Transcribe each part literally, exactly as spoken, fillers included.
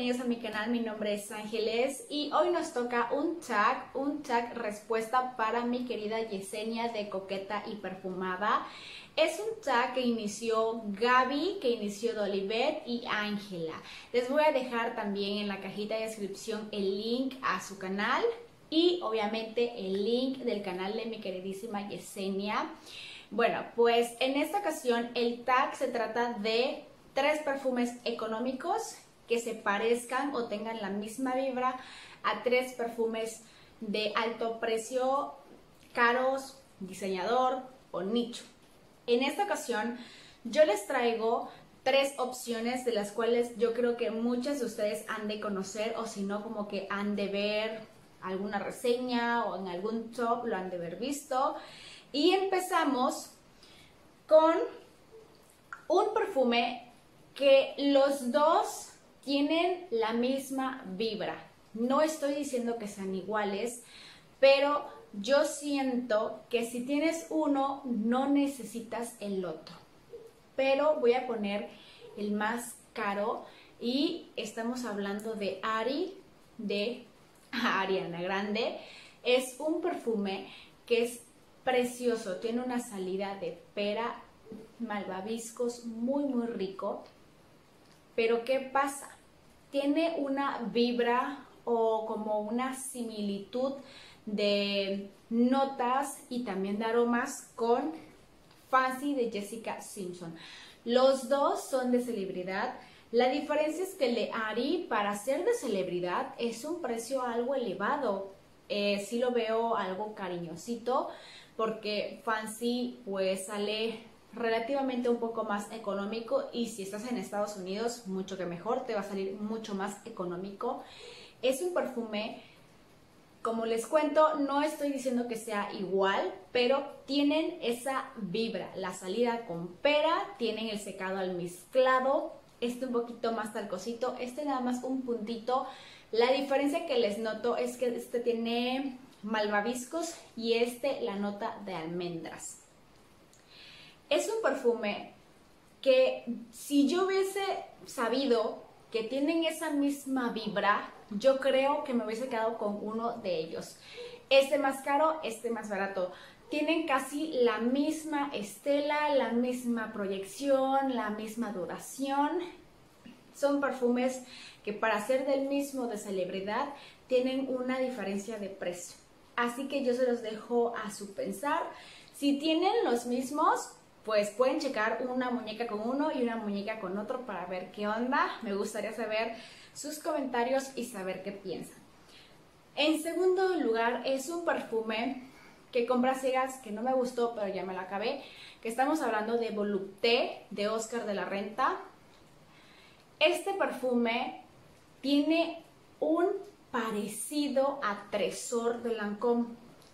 bienvenidos a mi canal, mi nombre es Ángeles y hoy nos toca un tag, un tag respuesta para mi querida Yesenia de Coqueta y Perfumada. Es un tag que inició Gaby, que inició Dolivet y Ángela. Les voy a dejar también en la cajita de descripción el link a su canal y obviamente el link del canal de mi queridísima Yesenia. Bueno, pues en esta ocasión el tag se trata de tres perfumes económicos que se parezcan o tengan la misma vibra a tres perfumes de alto precio, caros, diseñador o nicho. En esta ocasión yo les traigo tres opciones de las cuales yo creo que muchas de ustedes han de conocer, o si no como que han de ver alguna reseña o en algún top lo han de haber visto. Y empezamos con un perfume que los dos tienen la misma vibra. No estoy diciendo que sean iguales, pero yo siento que si tienes uno, no necesitas el otro. Pero voy a poner el más caro y estamos hablando de Ari, de Ariana Grande. Es un perfume que es precioso, tiene una salida de pera, malvaviscos, muy muy rico. Pero ¿qué pasa? Tiene una vibra o como una similitud de notas y también de aromas con Fancy de Jessica Simpson. Los dos son de celebridad. La diferencia es que el de Ari, para ser de celebridad, es un precio algo elevado. Eh, sí lo veo algo cariñosito, porque Fancy pues sale relativamente un poco más económico, y si estás en Estados Unidos mucho que mejor, te va a salir mucho más económico. Es un perfume, como les cuento, no estoy diciendo que sea igual, pero tienen esa vibra, la salida con pera, tienen el secado almizclado, este un poquito más talcosito, este nada más un puntito. La diferencia que les noto es que este tiene malvaviscos y este la nota de almendras. Es un perfume que si yo hubiese sabido que tienen esa misma vibra, yo creo que me hubiese quedado con uno de ellos. Este más caro, este más barato. Tienen casi la misma estela, la misma proyección, la misma duración. Son perfumes que para ser del mismo de celebridad tienen una diferencia de precio. Así que yo se los dejo a su pensar. Si tienen los mismos, pues pueden checar una muñeca con uno y una muñeca con otro para ver qué onda. Me gustaría saber sus comentarios y saber qué piensan. En segundo lugar, es un perfume que compré a ciegas, que no me gustó, pero ya me lo acabé, que estamos hablando de Volupté, de Oscar de la Renta. Este perfume tiene un parecido a Trésor de Lancôme.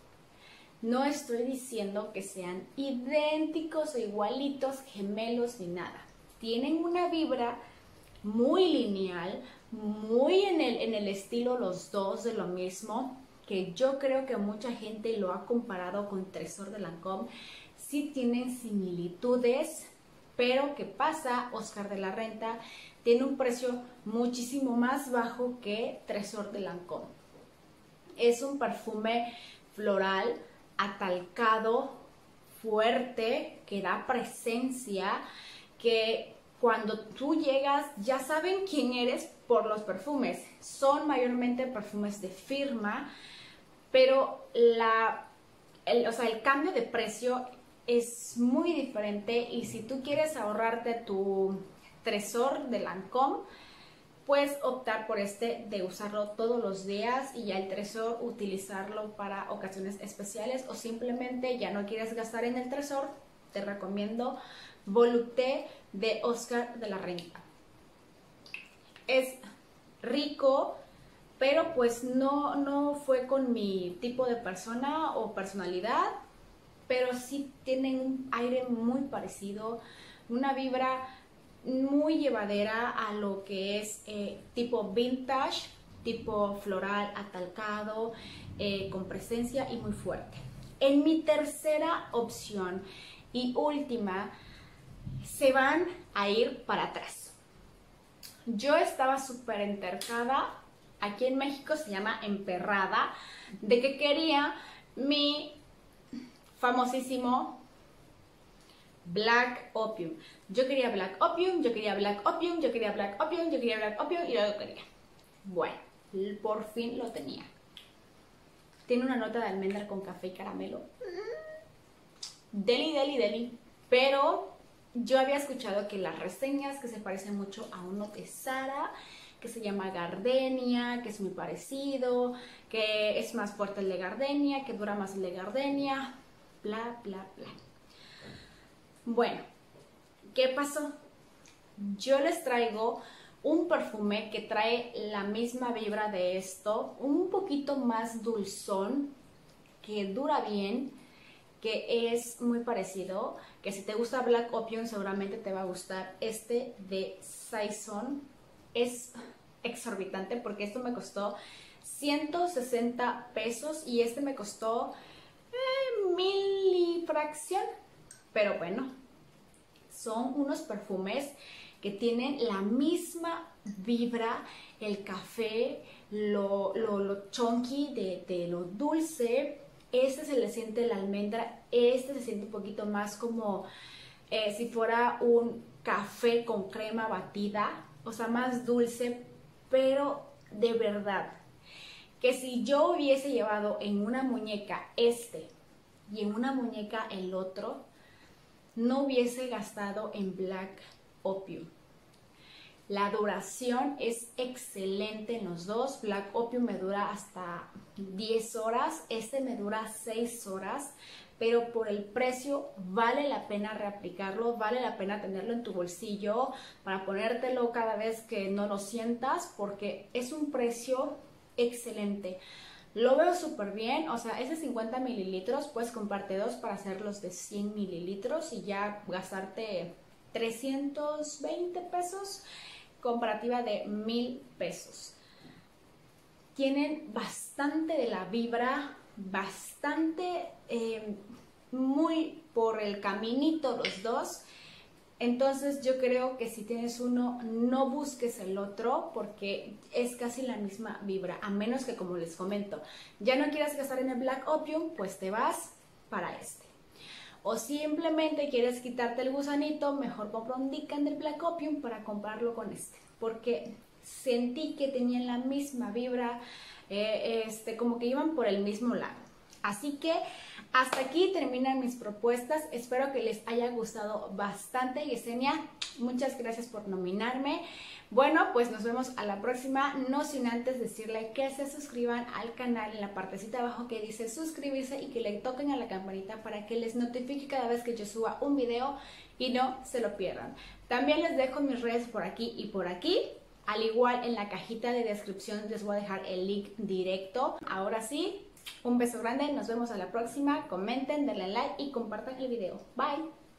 No estoy diciendo que sean idénticos o igualitos, gemelos ni nada. Tienen una vibra muy lineal, muy en el, en el estilo los dos de lo mismo, que yo creo que mucha gente lo ha comparado con Trésor de Lancôme. Sí tienen similitudes, pero ¿qué pasa? Oscar de la Renta tiene un precio muchísimo más bajo que Trésor de Lancôme. Es un perfume floral, atalcado, fuerte, que da presencia, que cuando tú llegas ya saben quién eres por los perfumes. Son mayormente perfumes de firma, pero la, el, o sea, el cambio de precio es muy diferente, y si tú quieres ahorrarte tu Trésor de Lancôme, puedes optar por este de usarlo todos los días, y ya el Trésor utilizarlo para ocasiones especiales, o simplemente ya no quieres gastar en el Trésor. Te recomiendo Volupté de Oscar de la Renta. Es rico, pero pues no, no fue con mi tipo de persona o personalidad, pero sí tienen un aire muy parecido, una vibra muy llevadera a lo que es eh, tipo vintage, tipo floral atalcado, eh, con presencia y muy fuerte. En mi tercera opción y última, se van a ir para atrás. yo estaba súper entercada, aquí en México se llama emperrada, de que quería mi famosísimo Black Opium. Yo quería Black Opium, yo quería Black Opium, yo quería Black Opium, yo quería Black Opium y yo lo quería. Bueno, por fin lo tenía. Tiene una nota de almendra con café y caramelo. Deli, deli, deli. Pero yo había escuchado que las reseñas que se parecen mucho a uno de Sara, que se llama Gardenia, que es muy parecido, que es más fuerte el de Gardenia, que dura más el de Gardenia, bla, bla, bla. Bueno, ¿qué pasó? Yo les traigo un perfume que trae la misma vibra de esto, un poquito más dulzón, que dura bien, que es muy parecido, que si te gusta Black Opium seguramente te va a gustar este de Saison. Es exorbitante porque esto me costó ciento sesenta pesos y este me costó eh, mil y fracción. Pero bueno, son unos perfumes que tienen la misma vibra, el café, lo, lo, lo chunky de, de lo dulce. Este se le siente la almendra, este se siente un poquito más como eh, si fuera un café con crema batida, o sea, más dulce, pero de verdad, que si yo hubiese llevado en una muñeca este y en una muñeca el otro, no hubiese gastado en Black Opium. La duración es excelente en los dos. Black Opium me dura hasta diez horas, este me dura seis horas, pero por el precio vale la pena reaplicarlo, vale la pena tenerlo en tu bolsillo para ponértelo cada vez que no lo sientas, porque es un precio excelente. Lo veo súper bien, o sea, es de cincuenta mililitros, puedes comprarte dos para hacer los de cien mililitros y ya gastarte trescientos veinte pesos, comparativa de mil pesos. Tienen bastante de la vibra, bastante, eh, muy por el caminito los dos. Entonces yo creo que si tienes uno, no busques el otro porque es casi la misma vibra, a menos que, como les comento, ya no quieras gastar en el Black Opium, pues te vas para este. O simplemente quieres quitarte el gusanito, mejor compra un Dican del Black Opium para comprarlo con este, porque sentí que tenían la misma vibra, eh, este, como que iban por el mismo lado. Así que hasta aquí terminan mis propuestas. Espero que les haya gustado bastante. Yesenia, muchas gracias por nominarme. Bueno, pues nos vemos a la próxima. No sin antes decirle que se suscriban al canal en la partecita de abajo que dice suscribirse y que le toquen a la campanita para que les notifique cada vez que yo suba un video y no se lo pierdan. También les dejo mis redes por aquí y por aquí. Al igual en la cajita de descripción les voy a dejar el link directo. Ahora sí, un beso grande, nos vemos a la próxima, comenten, denle like y compartan el video. Bye.